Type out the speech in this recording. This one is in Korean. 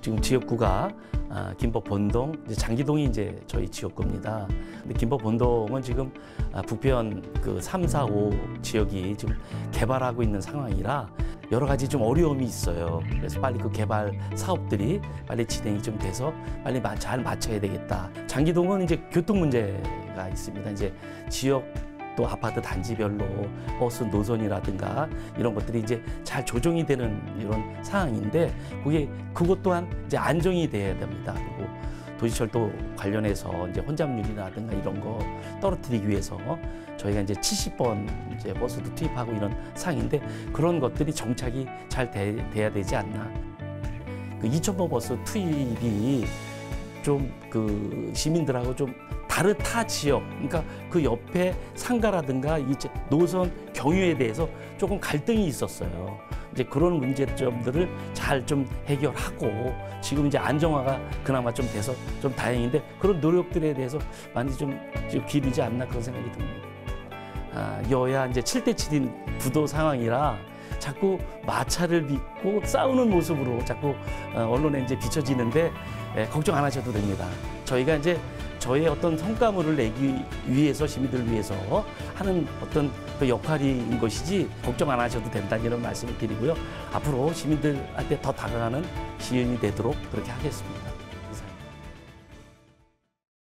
지금 지역구가 김포 본동, 장기동이 이제 저희 지역구입니다. 근데 김포 본동은 지금 북변 그 3, 4, 5 지역이 지금 개발하고 있는 상황이라 여러 가지 좀 어려움이 있어요. 그래서 빨리 그 개발 사업들이 빨리 진행이 좀 돼서 빨리 잘 맞춰야 되겠다. 장기동은 이제 교통 문제가 있습니다. 이제 지역 또 아파트 단지별로 버스 노선이라든가 이런 것들이 이제 잘 조정이 되는 이런 상황인데 그것 또한 이제 안정이 돼야 됩니다. 그리고 도시철도 관련해서 이제 혼잡률이라든가 이런 거 떨어뜨리기 위해서 저희가 이제 70번 이제 버스도 투입하고 이런 상황인데 그런 것들이 정착이 잘 돼야 되지 않나. 그 2,000번 버스 투입이 좀 그 시민들하고 좀 다른 타 지역, 그러니까 그 옆에 상가라든가 이제 노선 경유에 대해서 조금 갈등이 있었어요. 이제 그런 문제점들을 잘 좀 해결하고 지금 이제 안정화가 그나마 좀 돼서 좀 다행인데 그런 노력들에 대해서 많이 좀 기르지 않나 그런 생각이 듭니다. 여야 이제 7대7인 부도 상황이라 자꾸 마찰을 빚고 싸우는 모습으로 자꾸 언론에 이제 비춰지는데 걱정 안 하셔도 됩니다. 저희가 이제 저의 어떤 성과물을 내기 위해서 시민들을 위해서 하는 어떤 그 역할인 것이지 걱정 안 하셔도 된다는 이런 말씀을 드리고요. 앞으로 시민들한테 더 다가가는 시연이 되도록 그렇게 하겠습니다.